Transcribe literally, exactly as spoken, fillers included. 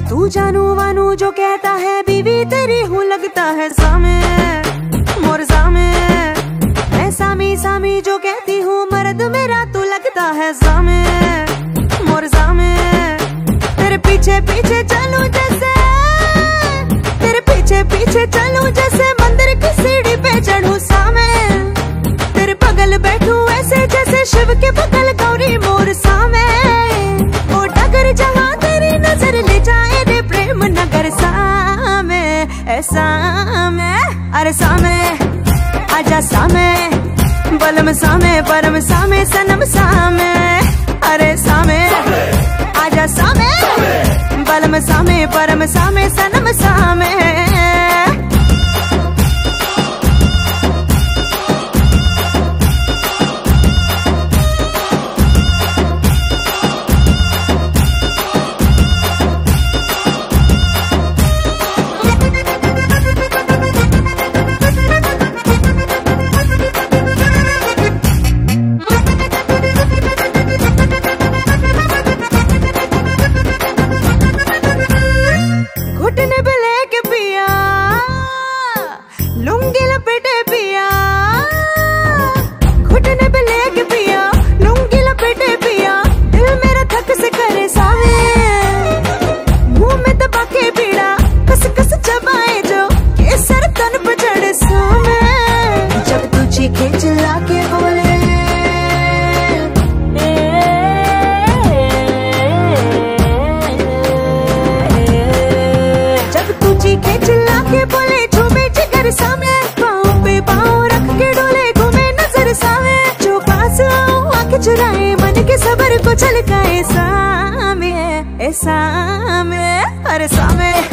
तू जानू वानू जो कहता है, बीवी तेरी हूँ लगता है सामे मोर सामे। मैं सामी सामी जो कहती हूँ, मर्द मेरा तू लगता है सामे मोर सामे। तेरे पीछे पीछे चलूं जैसे, तेरे पीछे पीछे चलूं जैसे मंदिर की सीढ़ी पे चढ़ूं सामे। तेरे बगल बैठूं ऐसे जैसे शिव के बगल गौरी मोर सामे। ओ डगर जहाँ तेरी नजर ले जाए रे प्रेम नगर सामे ऐसा में। अरे सामे आजा सामे, बलम सामे परम सामे सनम सामे। अरे सामे आजा सामे, बलम सामे परम सामे सनम सामे। घुटने पे लेके पिया, लुंगी लपेटे पिया। घुटने पे लेके पिया, लुंगी लपेटे पिया। दिल मेरा थक से करे सावे, मुंह में दबा के पीड़ा कस कस चबाए जो केसर तन पे चढ़े सामे। जब तू चीखे चिल्ला के बोले, चीखे चिल्ला के बोले झूमे जिगर सामे। पाँव पे पाँव रख के डोले घूमे नजर सामे। जो पास आओ आंखें चुराए मन के सबर को छलकाए सामे ए सामे। अरे सामे